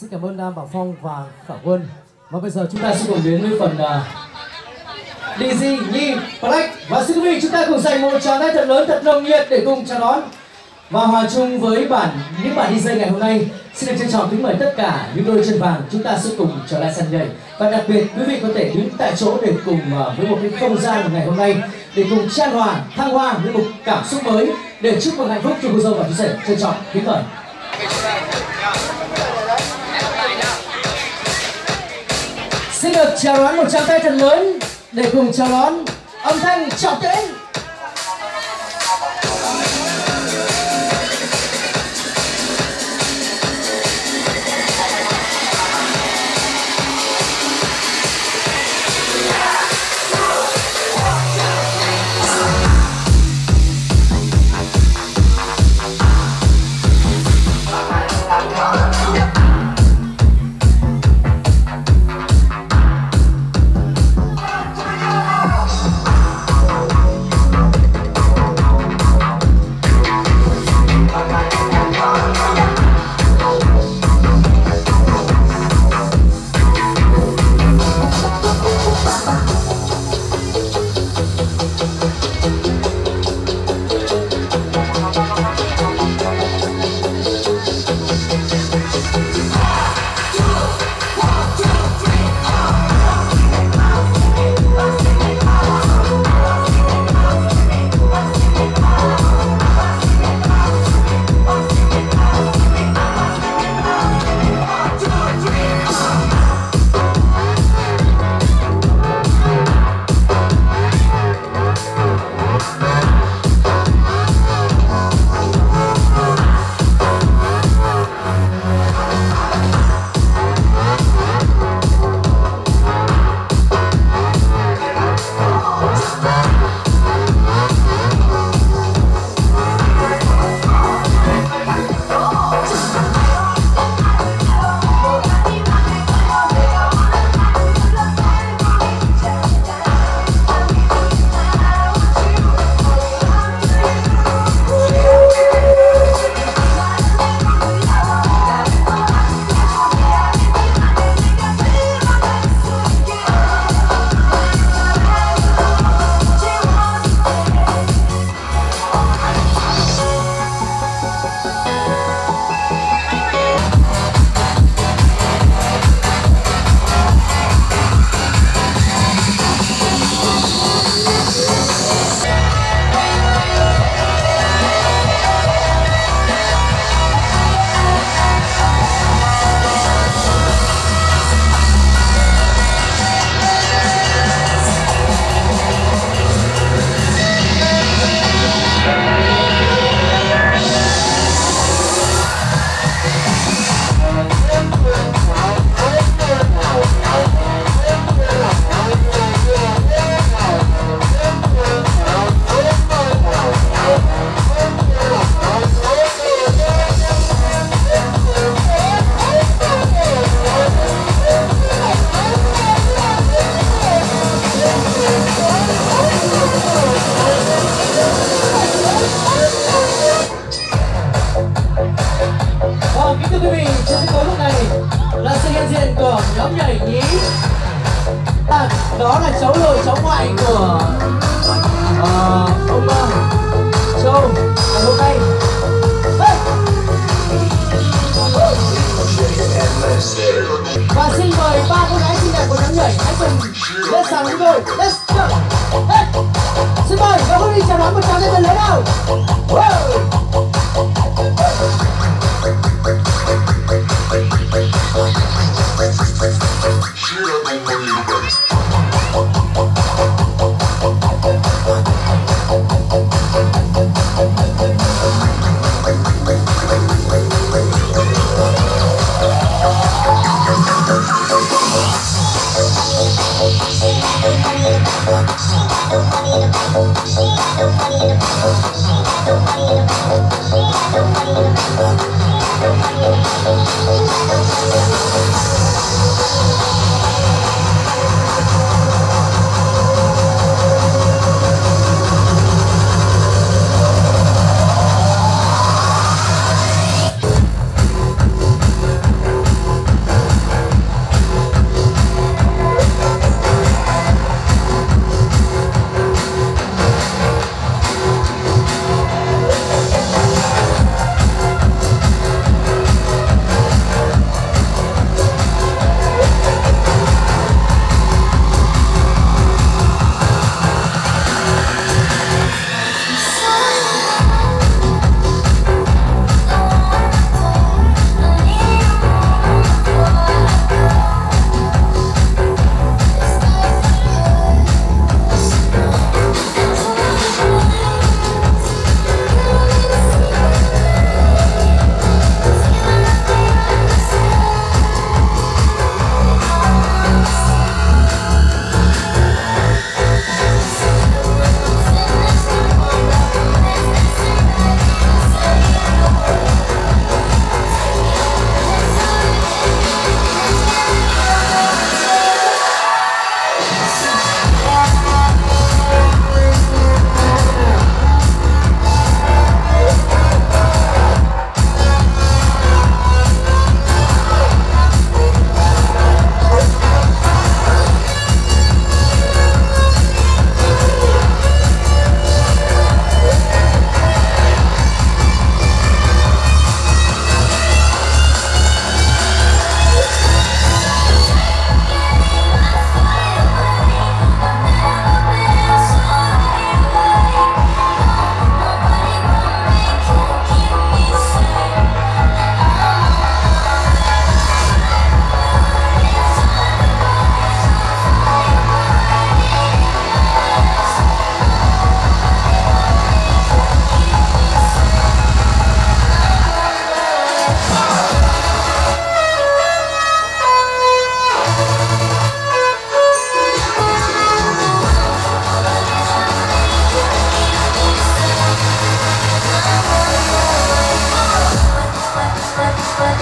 Xin cảm ơn Bảo Phong và Khả Quân. Và bây giờ chúng ta sẽ cùng đến với phần DZ, Nhi, Black. Và xin quý vị chúng ta cùng dành một tràng tay thật lớn, thật nồng nhiệt để cùng chào đón và hòa chung với những bản DJ ngày hôm nay. Xin được trân trọng kính mời tất cả những đôi chân vàng chúng ta sẽ cùng trở lại sân nhảy. Và đặc biệt quý vị có thể đứng tại chỗ để cùng với một cái không gian ngày hôm nay để cùng chan hòa, thăng hoa với một cảm xúc mới để chúc mừng hạnh phúc cho cô dâu và chú rể. Trân trọng kính mời. Xin được chào đón một tràng tay thật lớn để cùng chào đón âm thanh Trọng Tĩnh. Đó là cháu nội cháu ngoại của ông Châu ngày hôm nay. Và xin mời ba cô gái xinh đẹp của nhóm nhảy hãy cùng lên sàn với tôi. Let's go. Hey. Xin mời các cô đi chào đón một tràng tay thật lớn nào.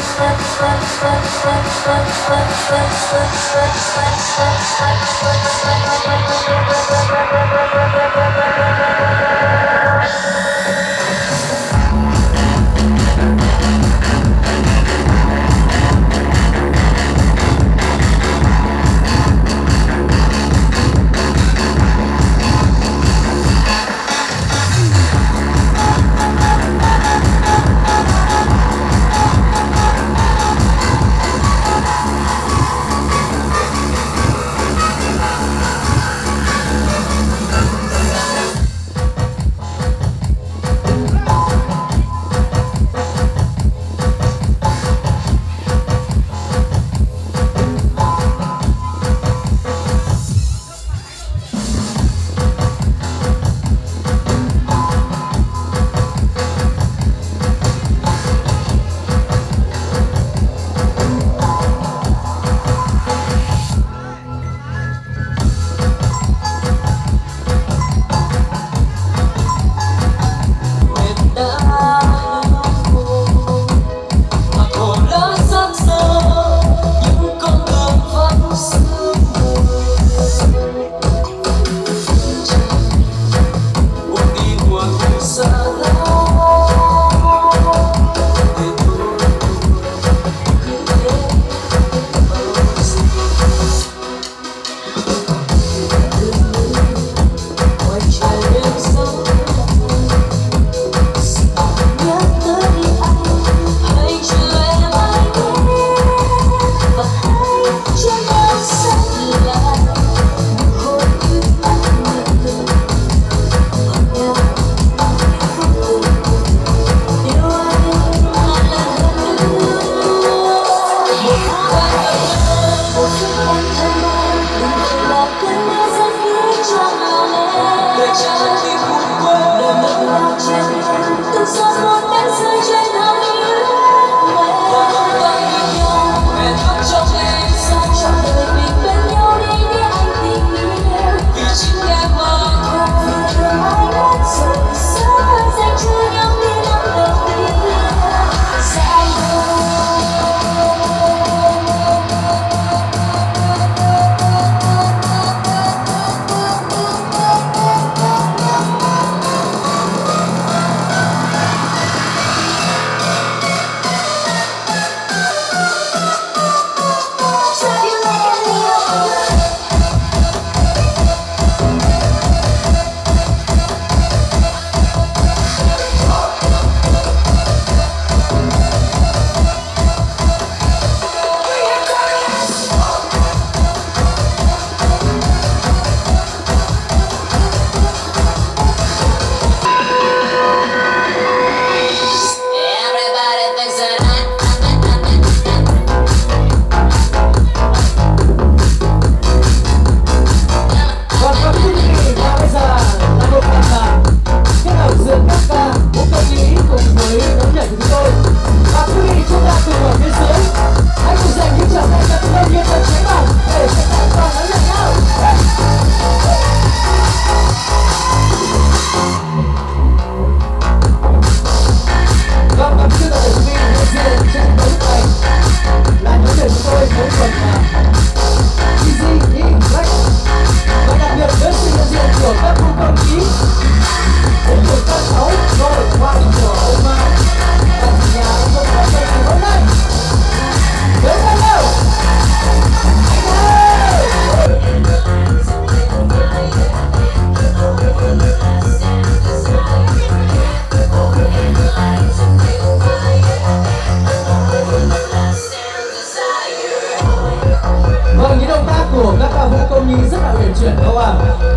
Nhi rất là huyền chuyển đúng không ạ?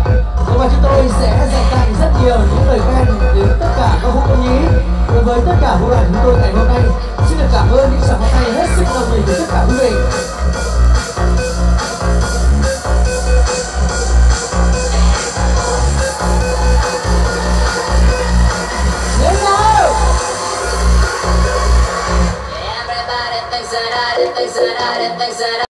Và chúng tôi sẽ dành tặng rất nhiều những lời khen đến tất cả các vũ công nhí. Đối với tất cả vũ đoàn chúng tôi ngày hôm nay, xin được cảm ơn những tràng pháo tay hết sức nồng nhiệt của tất cả quý vị. Everybody thinks that I